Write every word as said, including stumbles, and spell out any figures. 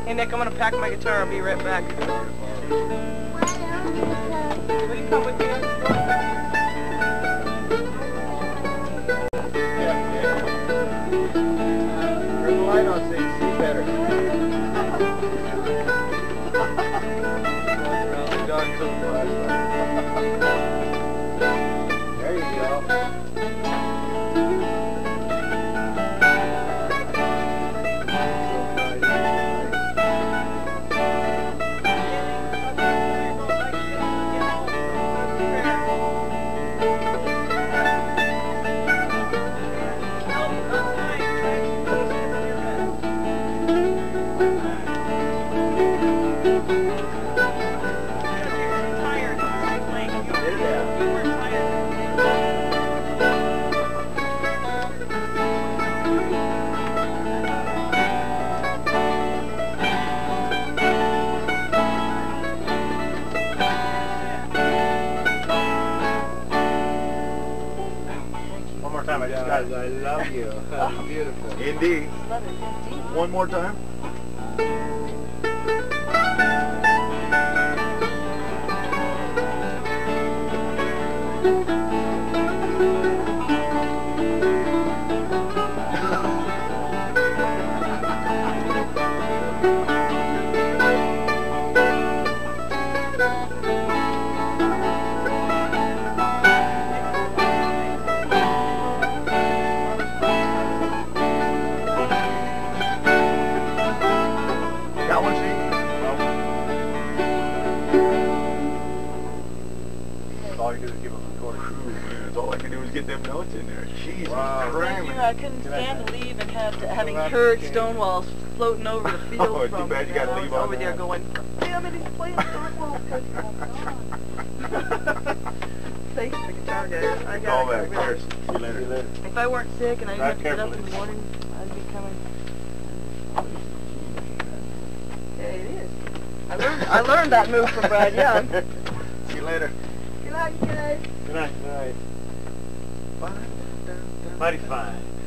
Hey Nick, I'm gonna pack my guitar. I'll be right back. Will you come with me? Yeah, yeah. Turn the light on so you can see better. There you go. One more time, I just got it. I love you. That's beautiful. Indeed. One more time. Got one, see? All you do is give them a quarter. Ooh, man, all I can do is get them notes in there. Jesus Wow. Christ. You know, I couldn't stand to leave and have to, having heard Stonewall floating over the field Oh, too from bad you me. gotta I was leave on over there that. going, damn it, he's playing Stonewall. Thanks, the guitar guy. I Call got back. Cheers. See you later. If I weren't sick and I didn't have Drive to get up in carefully. the morning, I'd be coming. Yeah, it is. I learned, I learned that move from Brad Young. See you later. Good night, guys. Good night. Good night. Mighty fine.